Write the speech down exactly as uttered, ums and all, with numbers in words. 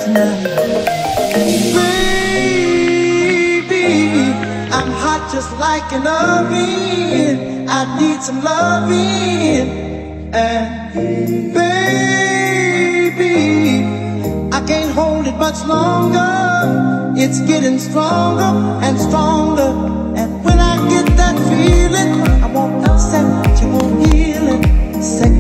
Baby, I'm hot just like an oven. I need some loving. And baby, I can't hold it much longer. It's getting stronger and stronger. And when I get that feeling, I want sexual healing. Sex